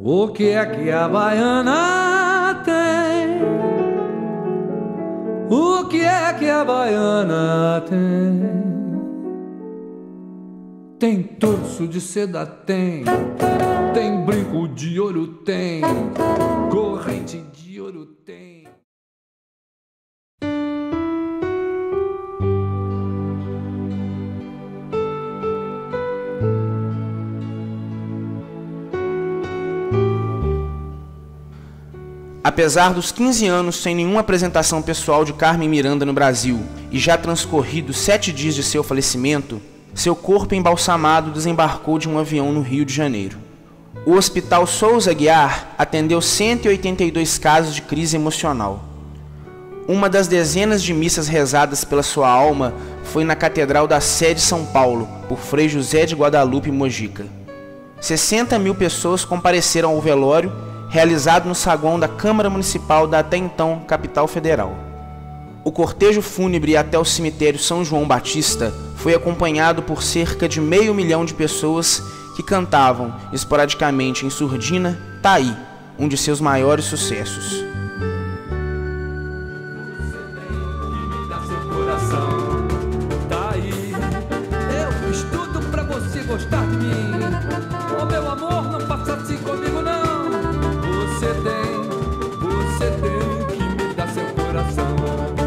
O que é que a baiana tem? O que é que a baiana tem? Tem torso de seda, tem brinco de ouro, tem corrente de ouro, tem. Apesar dos 15 anos sem nenhuma apresentação pessoal de Carmen Miranda no Brasil e já transcorridos 7 dias de seu falecimento, seu corpo embalsamado desembarcou de um avião no Rio de Janeiro. O Hospital Souza Aguiar atendeu 182 casos de crise emocional. Uma das dezenas de missas rezadas pela sua alma foi na Catedral da Sé de São Paulo, por Frei José de Guadalupe Mojica. 60 mil pessoas compareceram ao velório, realizado no saguão da Câmara Municipal da até então capital federal. O cortejo fúnebre até o cemitério São João Batista foi acompanhado por cerca de 500 mil de pessoas que cantavam, esporadicamente em surdina, Tá Aí, um de seus maiores sucessos. Tá aí, eu fiz tudo pra você gostar de mim. Oh, meu amor, não faça assim comigo não. Você tem que me dar seu coração.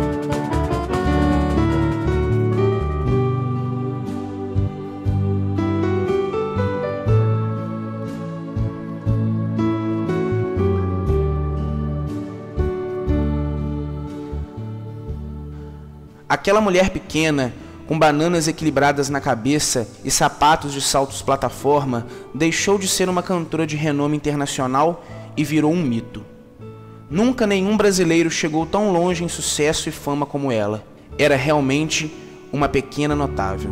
Aquela mulher pequena, com bananas equilibradas na cabeça e sapatos de saltos plataforma, deixou de ser uma cantora de renome internacional e virou um mito. Nunca nenhum brasileiro chegou tão longe em sucesso e fama como ela. Era realmente uma pequena notável.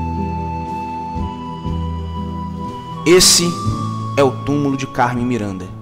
Esse é o túmulo de Carmen Miranda.